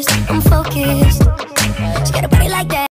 focused, I'm focused. She got a body like that.